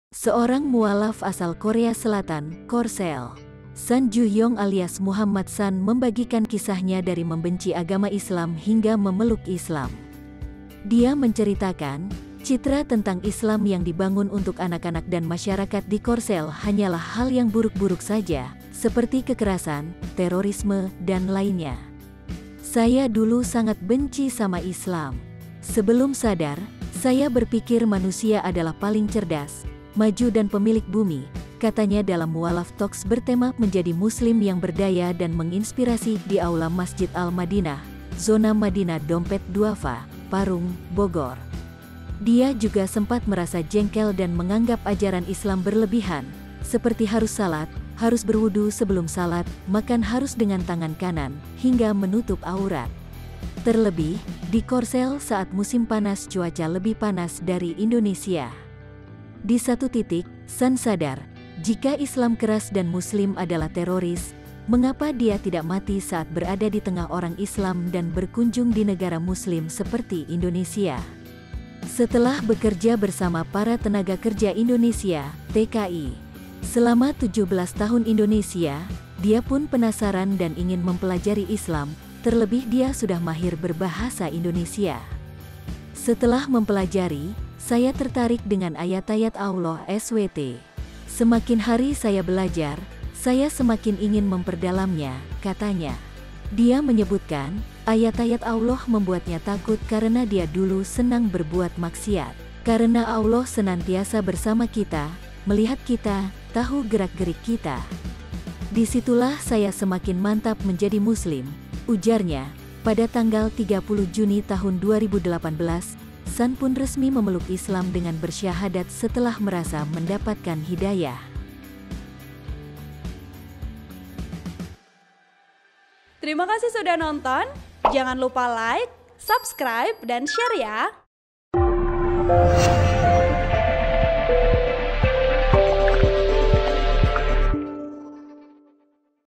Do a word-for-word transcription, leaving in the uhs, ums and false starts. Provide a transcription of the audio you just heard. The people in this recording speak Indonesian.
Seorang mualaf asal Korea Selatan, Korsel, San Ju-hyong alias Muhammad San membagikan kisahnya dari membenci agama Islam hingga memeluk Islam. Dia menceritakan, citra tentang Islam yang dibangun untuk anak-anak dan masyarakat di Korsel hanyalah hal yang buruk-buruk saja, seperti kekerasan, terorisme, dan lainnya. Saya dulu sangat benci sama Islam. Sebelum sadar, saya berpikir manusia adalah paling cerdas, maju dan pemilik bumi, katanya dalam mualaf talks bertema menjadi muslim yang berdaya dan menginspirasi di Aula Masjid Al-Madinah, Zona Madinah Dompet Duafa, Parung, Bogor. Dia juga sempat merasa jengkel dan menganggap ajaran Islam berlebihan, seperti harus salat, harus berwudu sebelum salat, makan harus dengan tangan kanan, hingga menutup aurat. Terlebih, di Korsel saat musim panas cuaca lebih panas dari Indonesia. Di satu titik, San sadar, jika Islam keras dan Muslim adalah teroris, mengapa dia tidak mati saat berada di tengah orang Islam dan berkunjung di negara Muslim seperti Indonesia? Setelah bekerja bersama para tenaga kerja Indonesia, T K I, selama tujuh belas tahun Indonesia, dia pun penasaran dan ingin mempelajari Islam, terlebih dia sudah mahir berbahasa Indonesia. Setelah mempelajari, saya tertarik dengan ayat-ayat Allah S W T. Semakin hari saya belajar, saya semakin ingin memperdalamnya, katanya. Dia menyebutkan, ayat-ayat Allah membuatnya takut karena dia dulu senang berbuat maksiat. Karena Allah senantiasa bersama kita, melihat kita, tahu gerak-gerik kita. Disitulah saya semakin mantap menjadi Muslim, ujarnya. Pada tanggal tiga puluh Juni tahun dua ribu delapan belas, San pun resmi memeluk Islam dengan bersyahadat setelah merasa mendapatkan hidayah. Terima kasih sudah nonton. Jangan lupa like, subscribe, dan share ya.